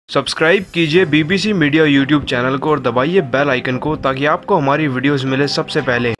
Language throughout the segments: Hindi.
सब्सक्राइब कीजिए बीबीसी मीडिया यूट्यूब चैनल को और दबाइए बेल आइकन को ताकि आपको हमारी वीडियोस मिले सबसे पहले।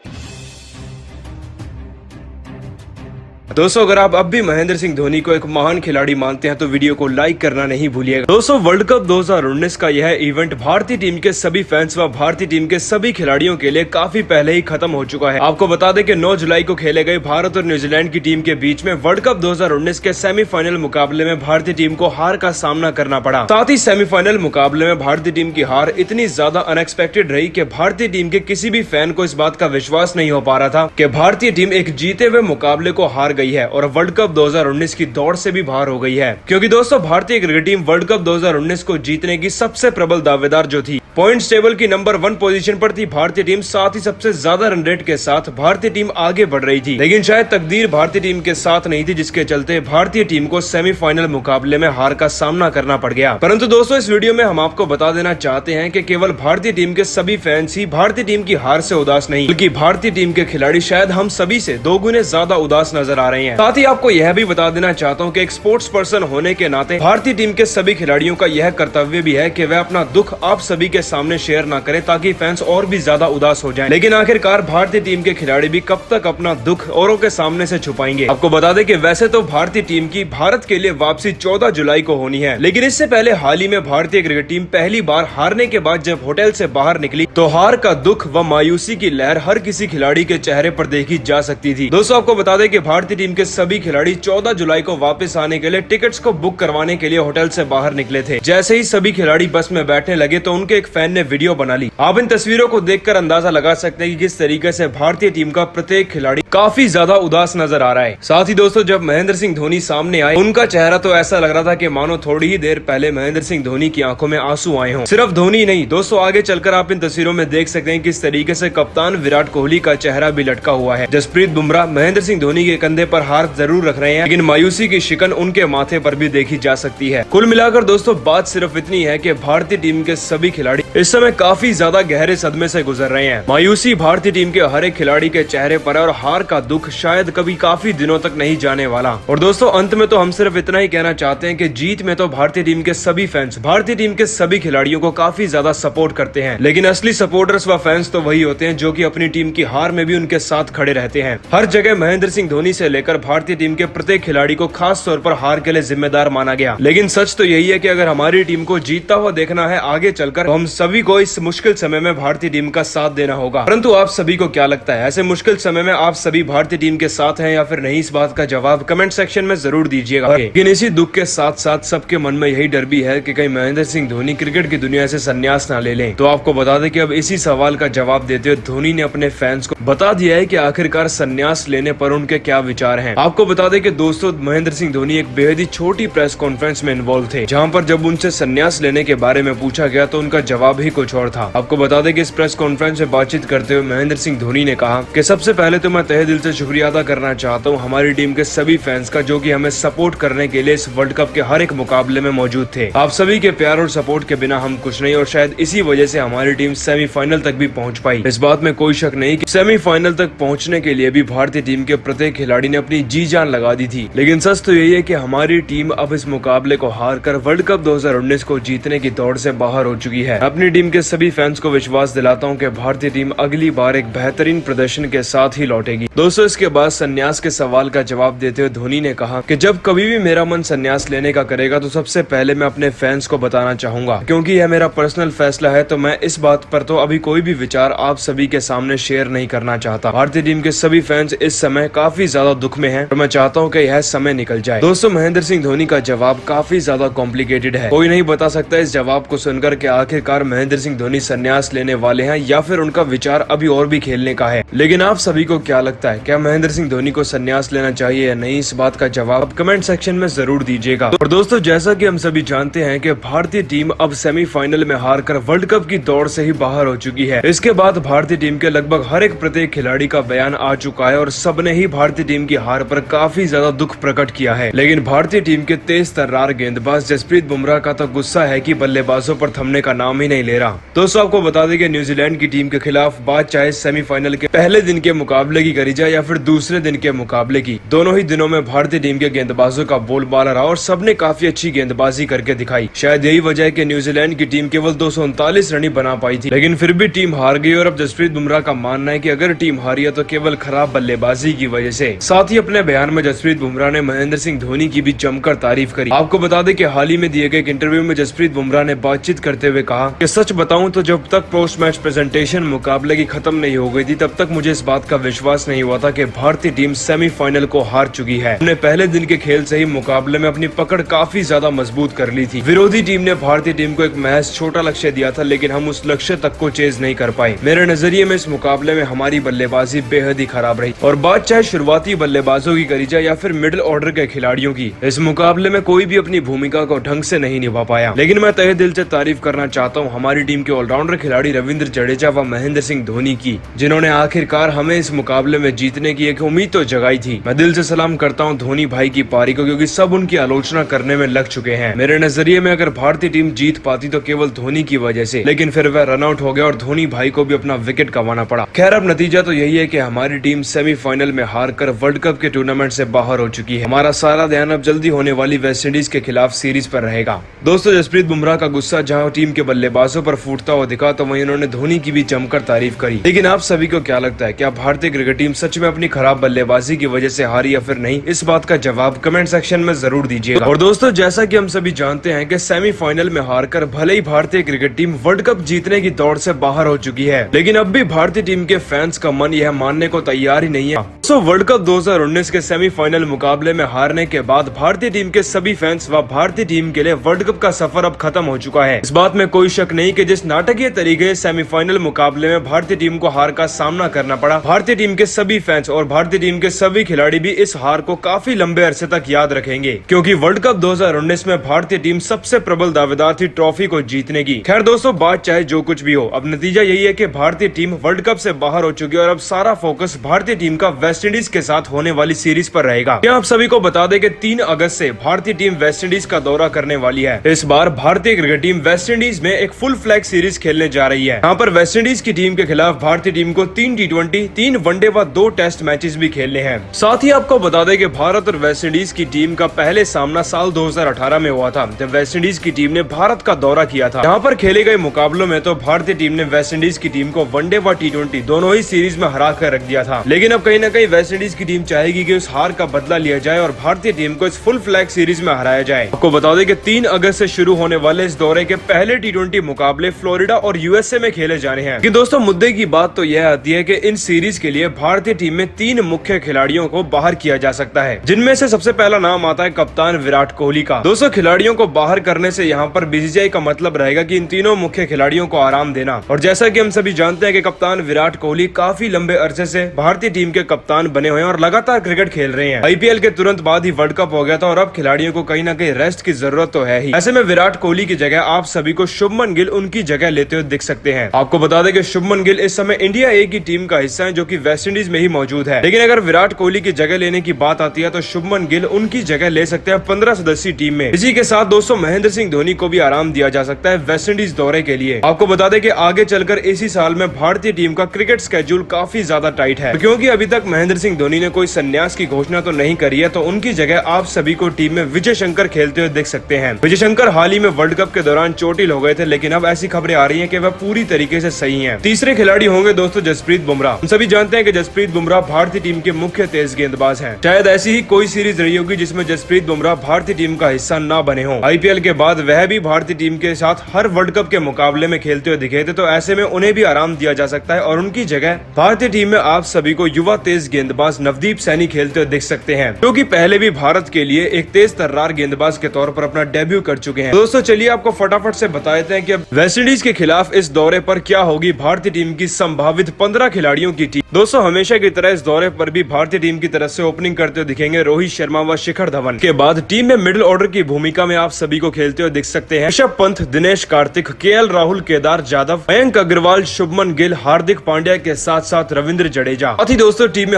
दोस्तों, अगर आप अब भी महेंद्र सिंह धोनी को एक महान खिलाड़ी मानते हैं तो वीडियो को लाइक करना नहीं भूलिएगा। दोस्तों, वर्ल्ड कप 2019 का यह इवेंट भारतीय टीम के सभी फैंस व भारतीय टीम के सभी खिलाड़ियों के लिए काफी पहले ही खत्म हो चुका है। आपको बता दें कि 9 जुलाई को खेले गए भारत और न्यूजीलैंड की टीम के बीच में वर्ल्ड कप 2019 के सेमीफाइनल मुकाबले में भारतीय टीम को हार का सामना करना पड़ा। साथ ही सेमीफाइनल मुकाबले में भारतीय टीम की हार इतनी ज्यादा अनएक्सपेक्टेड रही कि भारतीय टीम के किसी भी फैन को इस बात का विश्वास नहीं हो पा रहा था कि भारतीय टीम एक जीते हुए मुकाबले को हार गई है और वर्ल्ड कप 2019 की दौड़ से भी बाहर हो गई है। क्योंकि दोस्तों, भारतीय क्रिकेट टीम वर्ल्ड कप 2019 को जीतने की सबसे प्रबल दावेदार जो थी, पॉइंट्स टेबल की नंबर 1 पोजीशन पर थी भारतीय टीम। साथ ही सबसे ज्यादा रन रेट के साथ भारतीय टीम आगे बढ़ रही थी, लेकिन शायद तकदीर भारतीय टीम के साथ नहीं थी, जिसके चलते भारतीय टीम को सेमीफाइनल मुकाबले में हार का सामना करना पड़ गया। परंतु दोस्तों, इस वीडियो में हम आपको बता देना चाहते हैं कि केवल भारतीय टीम के सभी फैंस ही भारतीय टीम की हार से उदास नहीं, बल्कि भारतीय टीम के खिलाड़ी शायद हम सभी से 2 गुने ज्यादा उदास नजर आ रहे हैं। साथ ही आपको यह भी बता देना चाहता हूं कि एक स्पोर्ट्स पर्सन होने के नाते भारतीय टीम के सभी खिलाड़ियों का यह कर्तव्य भी है कि वह अपना दुख आप सभी के सामने शेयर ना करें, ताकि फैंस और भी ज्यादा उदास हो जाएं। लेकिन आखिरकार भारतीय टीम के खिलाड़ी भी कब तक अपना दुख औरों के सामने से छुपाएंगे। आपको बता दें कि वैसे तो भारतीय टीम की भारत के लिए वापसी 14 जुलाई को होनी है, लेकिन इससे पहले हाल ही में भारतीय क्रिकेट टीम पहली बार हारने के बाद जब होटल से बाहर निकली तो हार का दुख व मायूसी की लहर हर किसी खिलाड़ी के चेहरे पर देखी जा सकती थी। दोस्तों, आपको बता दें कि भारतीय टीम के सभी खिलाड़ी 14 जुलाई को वापस आने के लिए टिकट्स को बुक करवाने के लिए होटल से बाहर निकले थे। जैसे ही सभी खिलाड़ी बस में बैठने लगे तो उनके एक फैन ने वीडियो बना ली। आप इन तस्वीरों को देखकर अंदाजा लगा सकते हैं कि किस तरीके से भारतीय टीम का प्रत्येक खिलाड़ी काफी ज्यादा उदास नजर आ रहा है। साथ ही दोस्तों, जब महेंद्र सिंह धोनी सामने आए, उनका चेहरा तो ऐसा लग रहा था कि मानो थोड़ी ही देर पहले महेंद्र सिंह धोनी की आंखों में आंसू आए हों। सिर्फ धोनी नहीं दोस्तों, आगे चलकर आप इन तस्वीरों में देख सकते हैं किस तरीके से कप्तान विराट कोहली का चेहरा भी लटका हुआ है। जसप्रीत बुमराह महेंद्र सिंह धोनी के कंधे पर हाथ जरूर रख रहे हैं, लेकिन मायूसी की शिकन उनके माथे पर भी देखी जा सकती है। कुल मिलाकर दोस्तों, बात सिर्फ इतनी है कि भारतीय टीम के सभी खिलाड़ी इस समय काफी ज्यादा गहरे सदमे से गुजर रहे हैं। मायूसी भारतीय टीम के हर एक खिलाड़ी के चेहरे पर है और हार का दुख शायद कभी काफी दिनों तक नहीं जाने वाला। और दोस्तों, अंत में तो हम सिर्फ इतना ही कहना चाहते हैं कि जीत में तो भारतीय टीम के सभी फैंस भारतीय टीम के सभी खिलाड़ियों को काफी ज्यादा सपोर्ट करते हैं, लेकिन असली सपोर्टर्स व फैंस तो वही होते हैं जो कि अपनी टीम की हार में भी उनके साथ खड़े रहते हैं। हर जगह महेंद्र सिंह धोनी से लेकर भारतीय टीम के प्रत्येक खिलाड़ी को खास तौर पर हार के लिए जिम्मेदार माना गया, लेकिन सच तो यही है कि अगर हमारी टीम को जीतता हुआ देखना है आगे चलकर, तो हम सभी को इस मुश्किल समय में भारतीय टीम का साथ देना होगा। परंतु आप सभी को क्या लगता है, ऐसे मुश्किल समय में आप सभी भारतीय टीम के साथ हैं या फिर नहीं? इस बात का जवाब कमेंट सेक्शन में जरूर दीजिएगा। लेकिन इसी दुख के साथ साथ सबके मन में यही डर भी है कि कहीं महेंद्र सिंह धोनी क्रिकेट की दुनिया से संन्यास ना ले लें। तो आपको बता दें कि अब इसी सवाल का जवाब देते हुए धोनी ने अपने फैंस को बता दिया है कि आखिरकार संन्यास लेने पर उनके क्या विचार हैं। आपको बता दें कि दोस्तों, महेंद्र सिंह धोनी एक बेहद ही छोटी प्रेस कॉन्फ्रेंस में इन्वॉल्व थे, जहां पर जब उनसे संन्यास लेने के बारे में पूछा गया तो उनका जवाब ही कुछ और था। आपको बता दें कि इस प्रेस कॉन्फ्रेंस में बातचीत करते हुए महेंद्र सिंह धोनी ने कहा कि सबसे पहले तो मैं तहे दिल से शुक्रिया अदा करना चाहता हूं हमारी टीम के सभी फैंस का, जो कि हमें सपोर्ट करने के लिए इस वर्ल्ड कप के हर एक मुकाबले में मौजूद थे। आप सभी के प्यार और सपोर्ट के बिना हम कुछ नहीं, और शायद इसी वजह से हमारी टीम सेमीफाइनल तक भी पहुंच पाई। इस बात में कोई शक नहीं कि सेमीफाइनल तक पहुंचने के लिए भी भारतीय टीम के प्रत्येक खिलाड़ी ने अपनी जी जान लगा दी थी, लेकिन सच तो यही है कि हमारी टीम अब इस मुकाबले को हार कर वर्ल्ड कप 2019 को जीतने की दौड़ से बाहर हो चुकी है। अपनी टीम के सभी फैंस को विश्वास दिलाता हूं कि भारतीय टीम अगली बार एक बेहतरीन प्रदर्शन के साथ ही लौटेगी। दोस्तों, इसके बाद संन्यास के सवाल का जवाब देते हुए धोनी ने कहा कि जब कभी भी मेरा मन संन्यास लेने का करेगा तो सबसे पहले मैं अपने फैंस को बताना चाहूंगा, क्योंकि यह मेरा पर्सनल फैसला है, तो मैं इस बात पर तो अभी कोई भी विचार आप सभी के सामने शेयर नहीं करना चाहता। भारतीय टीम के सभी फैंस इस समय काफी ज्यादा दुख में हैं और मैं चाहता हूं कि यह समय निकल जाए। दोस्तों, महेंद्र सिंह धोनी का जवाब काफी ज्यादा कॉम्प्लिकेटेड है। कोई नहीं बता सकता इस जवाब को सुनकर कि आखिरकार महेंद्र सिंह धोनी संन्यास लेने वाले हैं या फिर उनका विचार अभी और भी खेलने का है। लेकिन आप सभी को क्या लगता है, क्या महेंद्र सिंह धोनी को संन्यास लेना चाहिए या नहीं? इस बात का जवाब कमेंट सेक्शन में जरूर दीजिएगा। और दोस्तों, जैसा कि हम सभी जानते हैं कि भारतीय टीम अब सेमीफाइनल में हारकर वर्ल्ड कप की दौड़ से ही बाहर हो चुकी है। इसके बाद भारतीय टीम के लगभग हर एक प्रत्येक खिलाड़ी का बयान आ चुका है और सबने ही भारतीय टीम की हार पर काफी ज्यादा दुख प्रकट किया है। लेकिन भारतीय टीम के तेज तर्रार गेंदबाज जसप्रीत बुमराह का तो गुस्सा है कि बल्लेबाजों पर थमने का नाम ही नहीं ले रहा। दोस्तों आपको बता दें कि न्यूजीलैंड की टीम के खिलाफ बात चाहे सेमीफाइनल के पहले दिन के मुकाबले की करी जाए या फिर दूसरे दिन के मुकाबले की, दोनों ही दिनों में भारतीय टीम के गेंदबाजों का बोलबाला रहा और सबने काफी अच्छी गेंदबाजी करके दिखाई। शायद यही वजह है कि न्यूजीलैंड की टीम केवल 239 रन ही बना पाई थी, लेकिन फिर भी टीम हार गई। और अब जसप्रीत बुमराह का मानना है कि अगर टीम हारी है तो केवल खराब बल्लेबाजी की वजह से। साथ ही अपने बयान में जसप्रीत बुमराह ने महेंद्र सिंह धोनी की भी जमकर तारीफ करी। आपको बता दें कि हाल ही में दिए गए एक इंटरव्यू में जसप्रीत बुमराह ने बातचीत करते हुए कहा कि सच बताऊं तो जब तक पोस्ट मैच प्रेजेंटेशन मुकाबले की खत्म नहीं हो गई थी तब तक मुझे इस बात का विश्वास नहीं हुआ था कि भारतीय टीम सेमीफाइनल को हार चुकी है। हमने पहले दिन के खेल से ही मुकाबले में अपनी पकड़ काफी ज्यादा मजबूत कर ली थी। विरोधी टीम ने भारतीय टीम को एक महज छोटा लक्ष्य दिया था, लेकिन हम उस लक्ष्य तक को चेज नहीं कर पाए। मेरे नजरिए में इस मुकाबले में हमारी बल्लेबाजी बेहद ही खराब रही और बात चाहे शुरुआती बल्लेबाजों की करी जाए या फिर मिडिल ऑर्डर के खिलाड़ियों की, इस मुकाबले में कोई भी अपनी भूमिका को ढंग से नहीं निभा पाया। लेकिन मैं तहे दिल से तारीफ करना चाहता हूँ हमारी टीम के ऑलराउंडर खिलाड़ी रविंद्र जडेजा व महेंद्र सिंह धोनी की, जिन्होंने आखिरकार हमें इस मुकाबले में जीतने की एक उम्मीद तो जगाई थी। मैं दिल से सलाम करता हूँ धोनी भाई की पारी को, क्योंकि सब उनकी आलोचना करने में लग चुके हैं। मेरे नजरिए में अगर भारतीय टीम जीत पाती तो केवल धोनी की वजह से, लेकिन फिर वह रन आउट हो गया और धोनी भाई को भी अपना विकेट गंवाना पड़ा। खैर अब नतीजा तो यही है कि हमारी टीम सेमीफाइनल में हार कर वर्ल्ड कप के टूर्नामेंट से बाहर हो चुकी है। हमारा सारा ध्यान अब जल्दी होने वाली वेस्टइंडीज के खिलाफ सीरीज पर रहेगा। दोस्तों जसप्रीत बुमराह का गुस्सा जहां टीम के बल्लेबाजों पर फूटता हुआ दिखा तो वहीं उन्होंने धोनी की भी जमकर तारीफ करी। लेकिन आप सभी को क्या लगता है, क्या भारतीय क्रिकेट टीम सच में अपनी खराब बल्लेबाजी की वजह से हारी या फिर नहीं? इस बात का जवाब कमेंट सेक्शन में जरूर दीजिएगा। और दोस्तों जैसा कि हम सभी जानते हैं कि सेमीफाइनल में हारकर भले ही भारतीय क्रिकेट टीम वर्ल्ड कप जीतने की दौड़ से बाहर हो चुकी है, लेकिन अब भी भारतीय टीम के फैंस का मन यह मानने को तैयार ही नहीं है। वर्ल्ड कप 2019 के सेमीफाइनल मुकाबले में हारने के बाद भारतीय टीम के सभी फैंस व भारतीय टीम के लिए वर्ल्ड कप का सफर अब खत्म हो चुका है। इस बात में कोई शक नहीं कि जिस नाटकीय तरीके सेमीफाइनल मुकाबले में भारतीय टीम को हार का सामना करना पड़ा, भारतीय टीम के सभी फैंस और भारतीय टीम के सभी खिलाड़ी भी इस हार को काफी लंबे अरसे तक याद रखेंगे, क्योंकि वर्ल्ड कप 2019 में भारतीय टीम सबसे प्रबल दावेदार थी ट्रॉफी को जीतने की। खैर दोस्तों बात चाहे जो कुछ भी हो, अब नतीजा यही है कि भारतीय टीम वर्ल्ड कप से बाहर हो चुकी है और अब सारा फोकस भारतीय टीम का वेस्टइंडीज के साथ होने वाली सीरीज पर रहेगा। आप सभी को बता दें कि 3 अगस्त से भारतीय टीम वेस्टइंडीज का दौरा करने वाली है। इस बार भारतीय क्रिकेट टीम वेस्टइंडीज में एक फुल फ्लैग सीरीज खेलने जा रही है। यहाँ पर वेस्टइंडीज की टीम के खिलाफ भारतीय टीम को 3 T20, 3 वनडे व 2 टेस्ट मैचेस भी खेलने हैं। साथ ही आपको बता दें कि भारत और वेस्टइंडीज की टीम का पहले सामना साल 2018 में हुआ था, जब वेस्टइंडीज की टीम ने भारत का दौरा किया था। यहाँ पर खेले गए मुकाबलों में तो भारतीय टीम ने वेस्टइंडीज की टीम को वनडे व T20 दोनों ही सीरीज में हरा कर रख दिया था। लेकिन अब कहीं न कहीं वेस्टइंडीज की टीम चाहेगी कि उस हार का बदला लिया जाए और भारतीय टीम को इस फुल फ्लैग सीरीज में हराया जाए। आपको बता दें कि 3 अगस्त से शुरू होने वाले इस दौरे के पहले T20 मुकाबले फ्लोरिडा और यूएसए में खेले जाने हैं। कि दोस्तों मुद्दे की बात तो यह आती है कि इन सीरीज के लिए भारतीय टीम में 3 मुख्य खिलाड़ियों को बाहर किया जा सकता है, जिनमें से सबसे पहला नाम आता है कप्तान विराट कोहली का। दोस्तों खिलाड़ियों को बाहर करने से यहाँ पर बीसीसीआई का मतलब रहेगा कि इन तीनों मुख्य खिलाड़ियों को आराम देना। और जैसा कि हम सभी जानते हैं कि कप्तान विराट कोहली काफी लंबे अरसे से भारतीय टीम के कप्तान बने हुए हैं और लगातार क्रिकेट खेल रहे हैं। आईपीएल के तुरंत बाद ही वर्ल्ड कप हो गया था और अब खिलाड़ियों को कहीं ना कहीं रेस्ट की जरूरत तो है ही। ऐसे में विराट कोहली की जगह आप सभी को शुभमन गिल उनकी जगह लेते हुए दिख सकते हैं। आपको बता दें कि शुभमन गिल इस समय इंडिया ए की टीम का हिस्सा है, जो कि वेस्टइंडीज में ही मौजूद है। लेकिन अगर विराट कोहली की जगह लेने की बात आती है तो शुभमन गिल उनकी जगह ले सकते हैं 15 सदस्यीय टीम में। इसी के साथ दोस्तों महेंद्र सिंह धोनी को भी आराम दिया जा सकता है वेस्टइंडीज दौरे के लिए। आपको बता दें कि आगे चलकर इसी साल में भारतीय टीम का क्रिकेट स्केड्यूल काफी ज्यादा टाइट है, क्योंकि अभी तक महेंद्र सिंह धोनी ने कोई संन्यास की घोषणा तो नहीं करी है, तो उनकी जगह आप सभी को टीम में विजय शंकर खेलते हुए देख सकते हैं। विजय शंकर हाल ही में वर्ल्ड कप के दौरान चोटिल हो गए थे, लेकिन अब ऐसी खबरें आ रही हैं कि वह पूरी तरीके से सही हैं। तीसरे खिलाड़ी होंगे दोस्तों जसप्रीत बुमराह। हम सभी जानते हैं कि जसप्रीत बुमराह भारतीय टीम के मुख्य तेज गेंदबाज हैं। शायद ऐसी ही कोई सीरीज रही होगी जिसमें जसप्रीत बुमराह भारतीय टीम का हिस्सा ना बने हो। आईपीएल के बाद वह भी भारतीय टीम के साथ हर वर्ल्ड कप के मुकाबले में खेलते हुए दिखे थे, तो ऐसे में उन्हें भी आराम दिया जा सकता है और उनकी जगह भारतीय टीम में आप सभी को युवा तेज गेंदबाज नवदीप सैनी खेलते हुए दिख सकते हैं, जो कि पहले भी भारत के लिए एक तेज तर्रार गेंदबाज के तौर पर अपना डेब्यू कर चुके हैं। दोस्तों चलिए आपको फटाफट से बता देते हैं कि अब वेस्टइंडीज के खिलाफ इस दौरे पर क्या होगी भारतीय टीम की संभावित 15 खिलाड़ियों की टीम। दोस्तों हमेशा की तरह इस दौरे पर भी भारतीय टीम की तरफ से ओपनिंग करते हुए दिखेंगे रोहित शर्मा व शिखर धवन। के बाद टीम में मिडिल ऑर्डर की भूमिका में आप सभी को खेलते हुए दिख सकते हैं ऋषभ पंत, दिनेश कार्तिक, केएल राहुल, केदार जाधव, मयंक अग्रवाल, शुभमन गिल, हार्दिक पांड्या के साथ साथ रविंद्र जडेजा। साथ ही दोस्तों टीम में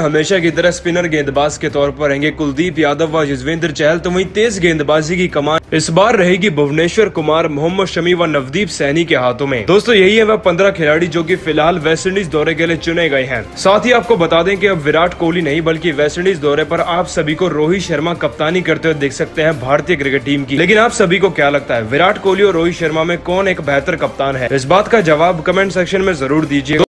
हमेशा की तरह स्पिनर गेंदबाज के तौर पर रहेंगे कुलदीप यादव व युजवेंद्र चहल, तो वहीं तेज गेंदबाजी की कमान इस बार रहेगी भुवनेश्वर कुमार, मोहम्मद शमी व नवदीप सैनी के हाथों में। दोस्तों यही है वह 15 खिलाड़ी जो कि फिलहाल वेस्टइंडीज दौरे के लिए चुने गए हैं। साथ ही आपको बता दें कि अब विराट कोहली नहीं बल्कि वेस्टइंडीज दौरे पर आप सभी को रोहित शर्मा कप्तानी करते हुए देख सकते हैं भारतीय क्रिकेट टीम की। लेकिन आप सभी को क्या लगता है, विराट कोहली और रोहित शर्मा में कौन एक बेहतर कप्तान है? इस बात का जवाब कमेंट सेक्शन में जरूर दीजिए।